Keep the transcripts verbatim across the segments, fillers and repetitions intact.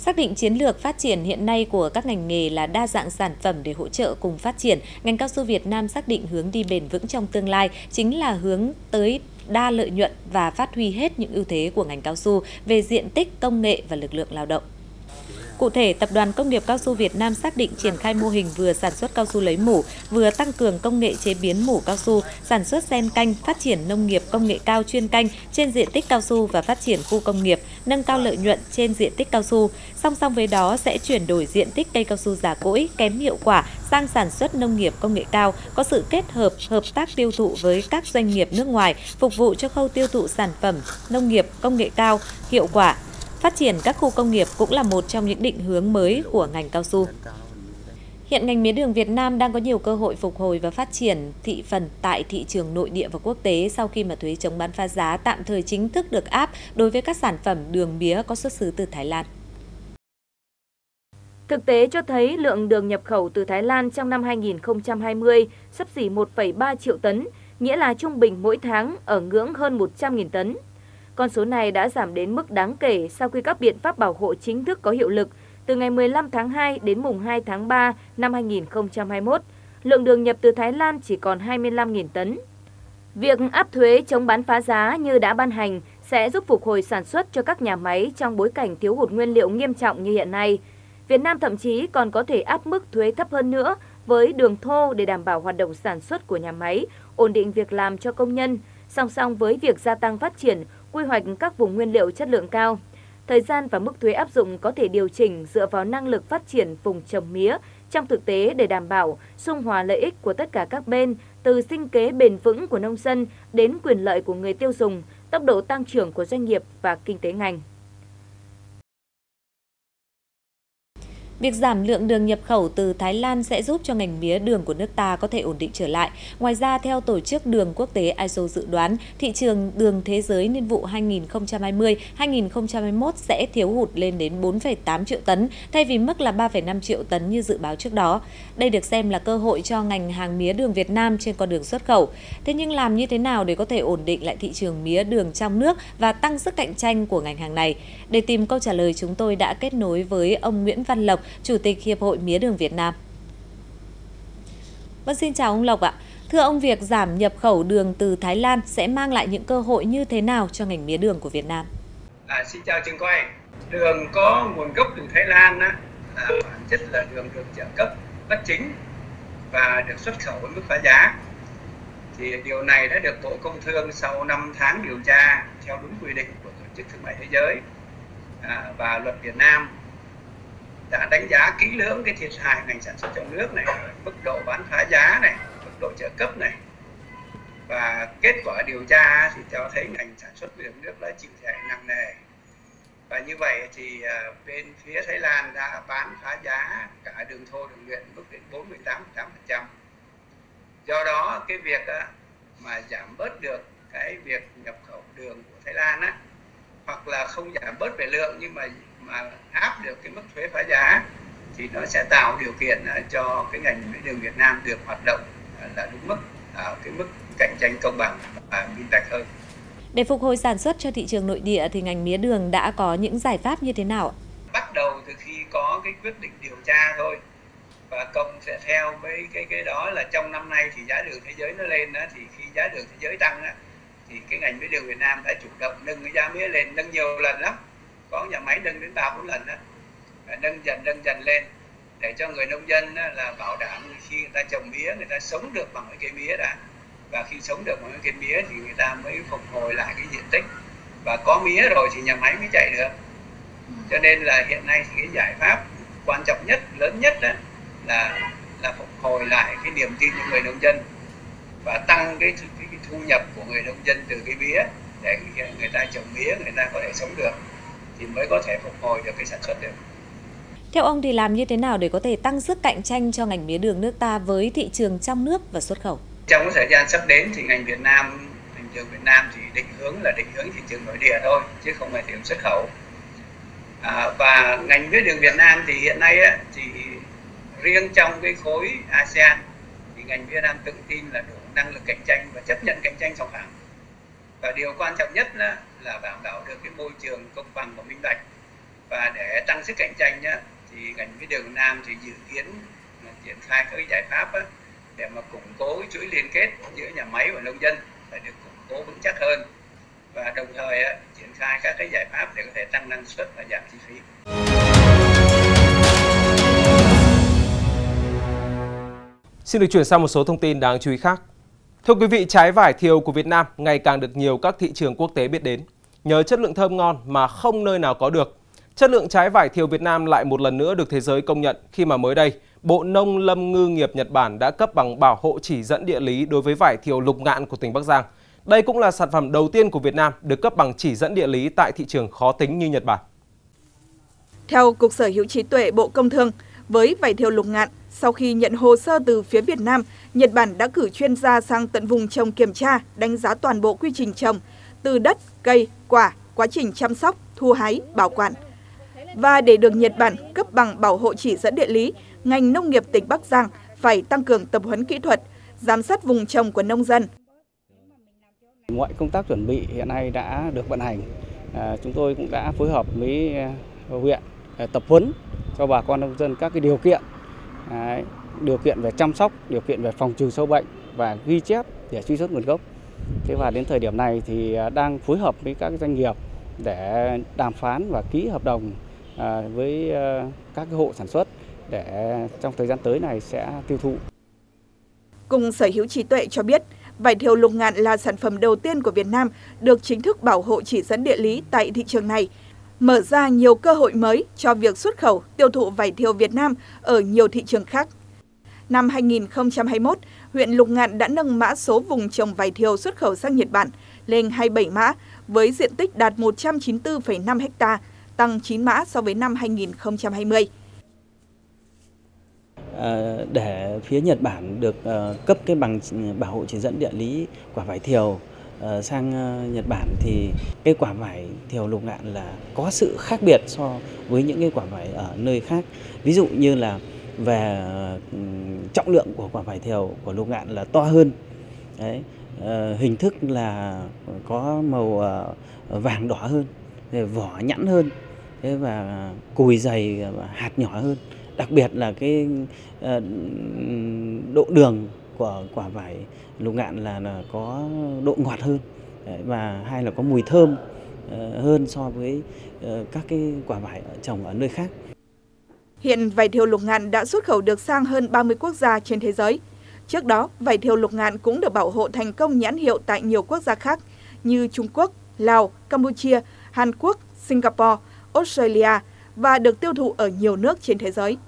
Xác định chiến lược phát triển hiện nay của các ngành nghề là đa dạng sản phẩm để hỗ trợ cùng phát triển, ngành cao su Việt Nam xác định hướng đi bền vững trong tương lai chính là hướng tới đa lợi nhuận và phát huy hết những ưu thế của ngành cao su về diện tích, công nghệ và lực lượng lao động. Cụ thể, Tập đoàn Công nghiệp Cao su Việt Nam xác định triển khai mô hình vừa sản xuất cao su lấy mủ, vừa tăng cường công nghệ chế biến mủ cao su, sản xuất xen canh, phát triển nông nghiệp công nghệ cao chuyên canh trên diện tích cao su và phát triển khu công nghiệp, nâng cao lợi nhuận trên diện tích cao su. Song song với đó sẽ chuyển đổi diện tích cây cao su già cỗi, kém hiệu quả sang sản xuất nông nghiệp công nghệ cao, có sự kết hợp, hợp tác tiêu thụ với các doanh nghiệp nước ngoài, phục vụ cho khâu tiêu thụ sản phẩm nông nghiệp công nghệ cao, hiệu quả. Phát triển các khu công nghiệp cũng là một trong những định hướng mới của ngành cao su. Hiện ngành mía đường Việt Nam đang có nhiều cơ hội phục hồi và phát triển thị phần tại thị trường nội địa và quốc tế sau khi mà thuế chống bán phá giá tạm thời chính thức được áp đối với các sản phẩm đường mía có xuất xứ từ Thái Lan. Thực tế cho thấy lượng đường nhập khẩu từ Thái Lan trong năm hai nghìn không trăm hai mươi xấp xỉ một phẩy ba triệu tấn, nghĩa là trung bình mỗi tháng ở ngưỡng hơn một trăm nghìn tấn. Con số này đã giảm đến mức đáng kể sau khi các biện pháp bảo hộ chính thức có hiệu lực từ ngày mười lăm tháng hai đến mùng hai tháng ba năm hai nghìn không trăm hai mươi mốt. Lượng đường nhập từ Thái Lan chỉ còn hai mươi lăm nghìn tấn. Việc áp thuế chống bán phá giá như đã ban hành sẽ giúp phục hồi sản xuất cho các nhà máy trong bối cảnh thiếu hụt nguyên liệu nghiêm trọng như hiện nay. Việt Nam thậm chí còn có thể áp mức thuế thấp hơn nữa với đường thô để đảm bảo hoạt động sản xuất của nhà máy, ổn định việc làm cho công nhân, song song với việc gia tăng phát triển, quy hoạch các vùng nguyên liệu chất lượng cao. Thời gian và mức thuế áp dụng có thể điều chỉnh dựa vào năng lực phát triển vùng trồng mía trong thực tế để đảm bảo xung hòa lợi ích của tất cả các bên, từ sinh kế bền vững của nông dân đến quyền lợi của người tiêu dùng, tốc độ tăng trưởng của doanh nghiệp và kinh tế ngành. Việc giảm lượng đường nhập khẩu từ Thái Lan sẽ giúp cho ngành mía đường của nước ta có thể ổn định trở lại. Ngoài ra, theo Tổ chức Đường Quốc tế i ét o dự đoán, thị trường đường thế giới niên vụ hai nghìn không trăm hai mươi đến hai nghìn không trăm hai mươi mốt sẽ thiếu hụt lên đến bốn phẩy tám triệu tấn, thay vì mức là ba phẩy năm triệu tấn như dự báo trước đó. Đây được xem là cơ hội cho ngành hàng mía đường Việt Nam trên con đường xuất khẩu. Thế nhưng làm như thế nào để có thể ổn định lại thị trường mía đường trong nước và tăng sức cạnh tranh của ngành hàng này? Để tìm câu trả lời, chúng tôi đã kết nối với ông Nguyễn Văn Lộc, Chủ tịch Hiệp hội Mía đường Việt Nam. Vâng, xin chào ông Lộc ạ. Thưa ông, việc giảm nhập khẩu đường từ Thái Lan sẽ mang lại những cơ hội như thế nào cho ngành mía đường của Việt Nam? À, xin chào trường quay. Đường có nguồn gốc từ Thái Lan á, là bản chất là đường được trợ cấp bất chính và được xuất khẩu với mức phá giá. Thì điều này đã được Bộ Công Thương sau năm tháng điều tra theo đúng quy định của Tổ chức Thương mại Thế giới à, và luật Việt Nam đã đánh giá kỹ lưỡng cái thiệt hại ngành sản xuất trong nước này, mức độ bán phá giá này, mức độ trợ cấp này, và kết quả điều tra thì cho thấy ngành sản xuất đường nước đã chịu thiệt hại nặng nề. Và như vậy thì bên phía Thái Lan đã bán phá giá cả đường thô đường luyện mức đến bốn mươi tám phẩy tám phần trăm. Do đó cái việc mà giảm bớt được cái việc nhập khẩu đường của Thái Lan á, hoặc là không giảm bớt về lượng nhưng mà mà áp được cái mức thuế phá giá thì nó sẽ tạo điều kiện cho cái ngành mía đường Việt Nam được hoạt động là đúng mức, ở cái mức cạnh tranh công bằng và minh bạch hơn. Để phục hồi sản xuất cho thị trường nội địa thì ngành mía đường đã có những giải pháp như thế nào? Bắt đầu từ khi có cái quyết định điều tra thôi, và cộng sẽ theo với cái cái đó là trong năm nay thì giá đường thế giới nó lên đó, thì khi giá đường thế giới tăng đó, thì cái ngành mía đường Việt Nam đã chủ động nâng cái giá mía lên, nâng nhiều lần lắm. Có nhà máy nâng đến ba bốn lần đó, nâng dần nâng dần lên để cho người nông dân là bảo đảm khi người ta trồng mía người ta sống được bằng cái cây mía đã, và khi sống được bằng cái cây mía thì người ta mới phục hồi lại cái diện tích, và có mía rồi thì nhà máy mới chạy được. Cho nên là hiện nay thì cái giải pháp quan trọng nhất, lớn nhất đó là là phục hồi lại cái niềm tin của người nông dân và tăng cái, cái, cái thu nhập của người nông dân từ cái mía để người ta trồng mía người ta có thể sống được, thì mới có thể phục hồi được cái sản xuất được. Theo ông thì làm như thế nào để có thể tăng sức cạnh tranh cho ngành mía đường nước ta với thị trường trong nước và xuất khẩu? Trong cái thời gian sắp đến thì ngành Việt Nam, ngành đường Việt Nam thì định hướng là định hướng thị trường nội địa thôi, chứ không phải thị trường xuất khẩu. À, và ngành mía đường Việt Nam thì hiện nay á, thì riêng trong cái khối a sê an thì ngành Việt Nam tự tin là đủ năng lực cạnh tranh và chấp nhận cạnh tranh song phẳng. Và điều quan trọng nhất là, là đảm bảo được cái môi trường công bằng và minh bạch. Và để tăng sức cạnh tranh nhá, thì ngành mía đường Nam thì dự kiến triển khai các giải pháp á, để mà củng cố cái chuỗi liên kết giữa nhà máy và nông dân phải được củng cố vững chắc hơn, và đồng thời á, triển khai các cái giải pháp để có thể tăng năng suất và giảm chi phí. Xin được chuyển sang một số thông tin đáng chú ý khác. Thưa quý vị, trái vải thiều của Việt Nam ngày càng được nhiều các thị trường quốc tế biết đến. Nhờ chất lượng thơm ngon mà không nơi nào có được, chất lượng trái vải thiều Việt Nam lại một lần nữa được thế giới công nhận khi mà mới đây, Bộ Nông lâm Ngư nghiệp Nhật Bản đã cấp bằng bảo hộ chỉ dẫn địa lý đối với vải thiều lục ngạn của tỉnh Bắc Giang. Đây cũng là sản phẩm đầu tiên của Việt Nam được cấp bằng chỉ dẫn địa lý tại thị trường khó tính như Nhật Bản. Theo Cục Sở hữu trí tuệ Bộ Công Thương, với vải thiều lục ngạn, sau khi nhận hồ sơ từ phía Việt Nam, Nhật Bản đã cử chuyên gia sang tận vùng trồng kiểm tra, đánh giá toàn bộ quy trình trồng, từ đất, cây, quả, quá trình chăm sóc, thu hái, bảo quản. Và để được Nhật Bản cấp bằng bảo hộ chỉ dẫn địa lý, ngành nông nghiệp tỉnh Bắc Giang phải tăng cường tập huấn kỹ thuật, giám sát vùng trồng của nông dân. Mọi công tác chuẩn bị hiện nay đã được vận hành. À, chúng tôi cũng đã phối hợp với huyện tập huấn cho bà con nông dân các cái điều kiện, đấy, điều kiện về chăm sóc, điều kiện về phòng trừ sâu bệnh và ghi chép để truy xuất nguồn gốc. Thế và đến thời điểm này thì đang phối hợp với các doanh nghiệp để đàm phán và ký hợp đồng với các hộ sản xuất để trong thời gian tới này sẽ tiêu thụ. Cục Sở hữu trí tuệ cho biết, vải thiều lục ngạn là sản phẩm đầu tiên của Việt Nam được chính thức bảo hộ chỉ dẫn địa lý tại thị trường này, mở ra nhiều cơ hội mới cho việc xuất khẩu, tiêu thụ vải thiều Việt Nam ở nhiều thị trường khác. Năm hai nghìn không trăm hai mươi mốt, huyện Lục Ngạn đã nâng mã số vùng trồng vải thiều xuất khẩu sang Nhật Bản lên hai mươi bảy mã với diện tích đạt một trăm chín mươi tư phẩy năm ha, tăng chín mã so với năm hai nghìn không trăm hai mươi. À, để phía Nhật Bản được uh, cấp cái bằng bảo hộ chỉ dẫn địa lý quả vải thiều uh, sang uh, Nhật Bản thì cái quả vải thiều lục ngạn là có sự khác biệt so với những cái quả vải ở nơi khác. Ví dụ như là về uh, trọng lượng của quả vải thiều của lục ngạn là to hơn. Đấy, uh, hình thức là có màu uh, vàng đỏ hơn, vỏ nhẵn hơn, thế và cùi dày, hạt nhỏ hơn. Đặc biệt là cái uh, độ đường của quả vải lục ngạn là, là có độ ngọt hơn. Đấy, và hai là có mùi thơm uh, hơn so với uh, các cái quả vải trồng ở nơi khác. Hiện vải thiều lục ngạn đã xuất khẩu được sang hơn ba mươi quốc gia trên thế giới. Trước đó, vải thiều lục ngạn cũng được bảo hộ thành công nhãn hiệu tại nhiều quốc gia khác như Trung Quốc, Lào, Campuchia, Hàn Quốc, Singapore, Australia và được tiêu thụ ở nhiều nước trên thế giới.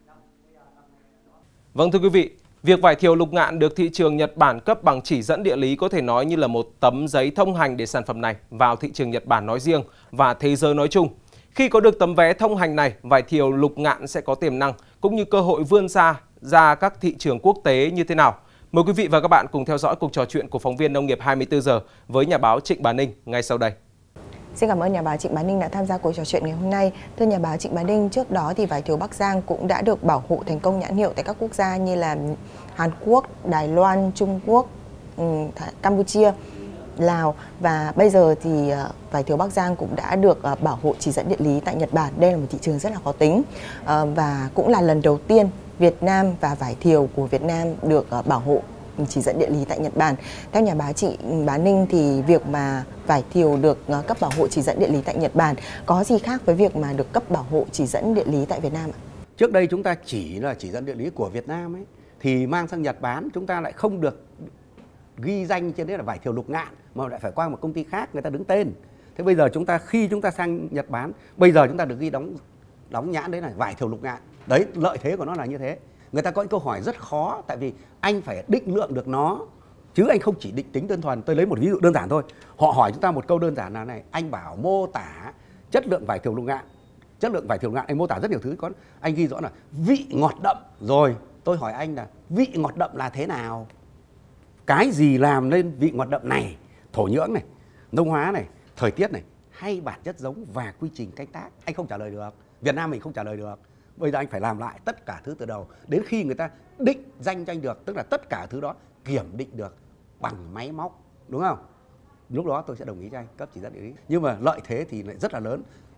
Vâng thưa quý vị, việc vải thiều lục ngạn được thị trường Nhật Bản cấp bằng chỉ dẫn địa lý có thể nói như là một tấm giấy thông hành để sản phẩm này vào thị trường Nhật Bản nói riêng và thế giới nói chung. Khi có được tấm vé thông hành này, vải thiều lục ngạn sẽ có tiềm năng cũng như cơ hội vươn xa ra các thị trường quốc tế như thế nào. Mời quý vị và các bạn cùng theo dõi cuộc trò chuyện của phóng viên Nông nghiệp hai mươi tư giờ với nhà báo Trịnh Bá Ninh ngay sau đây. Xin cảm ơn nhà báo Trịnh Bá Ninh đã tham gia cuộc trò chuyện ngày hôm nay. Thưa nhà báo Trịnh Bá Ninh, trước đó thì vải thiều Bắc Giang cũng đã được bảo hộ thành công nhãn hiệu tại các quốc gia như là Hàn Quốc, Đài Loan, Trung Quốc, Campuchia, Lào và bây giờ thì vải thiều Bắc Giang cũng đã được bảo hộ chỉ dẫn địa lý tại Nhật Bản. Đây là một thị trường rất là khó tính và cũng là lần đầu tiên Việt Nam và vải thiều của Việt Nam được bảo hộ chỉ dẫn địa lý tại Nhật Bản. Theo nhà báo Trịnh Bá Ninh thì việc mà vải thiều được cấp bảo hộ chỉ dẫn địa lý tại Nhật Bản có gì khác với việc mà được cấp bảo hộ chỉ dẫn địa lý tại Việt Nam ạ? Trước đây chúng ta chỉ là chỉ dẫn địa lý của Việt Nam ấy, thì mang sang Nhật bán chúng ta lại không được ghi danh trên đấy là vải thiều lục ngạn mà lại phải qua một công ty khác người ta đứng tên. Thế bây giờ chúng ta khi chúng ta sang Nhật bán, bây giờ chúng ta được ghi đóng đóng nhãn đấy là vải thiều lục ngạn. Đấy, lợi thế của nó là như thế. Người ta có những câu hỏi rất khó tại vì anh phải định lượng được nó chứ anh không chỉ định tính đơn thuần. Tôi lấy một ví dụ đơn giản thôi. Họ hỏi chúng ta một câu đơn giản là này, anh bảo mô tả chất lượng vải thiều lục ngạn. Chất lượng vải thiều lục ngạn anh mô tả rất nhiều thứ, có anh ghi rõ là vị ngọt đậm. Rồi, tôi hỏi anh là vị ngọt đậm là thế nào? Cái gì làm nên vị ngọt đậm này? Thổ nhưỡng này, nông hóa này, thời tiết này, hay bản chất giống và quy trình canh tác? Anh không trả lời được. Việt Nam mình không trả lời được. Bây giờ anh phải làm lại tất cả thứ từ đầu. Đến khi người ta định danh cho anh được, tức là tất cả thứ đó kiểm định được bằng máy móc, đúng không? Lúc đó tôi sẽ đồng ý cho anh cấp chỉ dẫn địa lý. Nhưng mà lợi thế thì lại rất là lớn.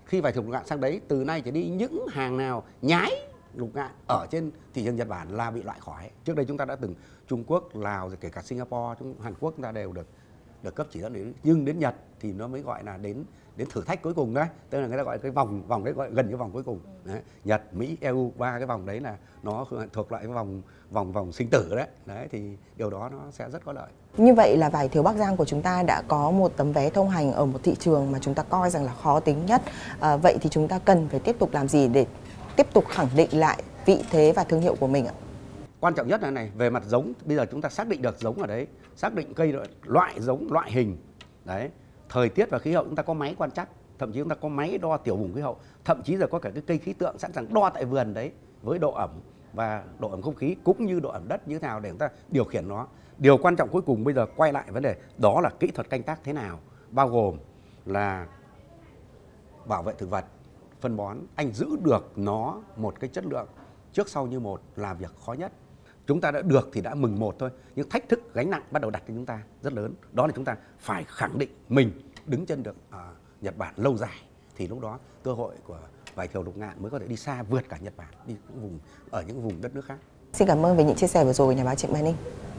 khi vải thiều lục ngạn sang đấy, từ nay trở đi những hàng nào nhái lục ngạn ở trên thị trường Nhật Bản là bị loại khỏi. Trước đây chúng ta đã từng Trung Quốc, Lào, rồi kể cả Singapore, Hàn Quốc chúng ta đều được được cấp chỉ dẫn địa lý, nhưng đến Nhật thì nó mới gọi là đến đến thử thách cuối cùng đấy, tức là người ta gọi cái vòng vòng đấy gọi gần cái vòng cuối cùng. Đấy. Nhật, Mỹ, e u, ba cái vòng đấy là nó thuộc lại cái vòng vòng vòng sinh tử đấy. Đấy thì điều đó nó sẽ rất có lợi. Như vậy là vải thiều Bắc Giang của chúng ta đã có một tấm vé thông hành ở một thị trường mà chúng ta coi rằng là khó tính nhất. À, vậy thì chúng ta cần phải tiếp tục làm gì để tiếp tục khẳng định lại vị thế và thương hiệu của mình ạ? Quan trọng nhất là này, về mặt giống, bây giờ chúng ta xác định được giống ở đấy, xác định cây loại giống, loại hình, đấy, thời tiết và khí hậu chúng ta có máy quan trắc, thậm chí chúng ta có máy đo tiểu vùng khí hậu, thậm chí là có cả cái cây khí tượng sẵn sàng đo tại vườn đấy với độ ẩm và độ ẩm không khí cũng như độ ẩm đất như thế nào để chúng ta điều khiển nó. Điều quan trọng cuối cùng bây giờ quay lại vấn đề đó là kỹ thuật canh tác thế nào, bao gồm là bảo vệ thực vật, phân bón, anh giữ được nó một cái chất lượng trước sau như một là việc khó nhất. Chúng ta đã được thì đã mừng một thôi, nhưng thách thức gánh nặng bắt đầu đặt cho chúng ta rất lớn. Đó là chúng ta phải khẳng định mình đứng chân được ở Nhật Bản lâu dài, thì lúc đó cơ hội của vải thiều lục ngạn mới có thể đi xa vượt cả Nhật Bản, đi những vùng ở những vùng đất nước khác. Xin cảm ơn về những chia sẻ vừa rồi của nhà báo Trịnh Bá Ninh.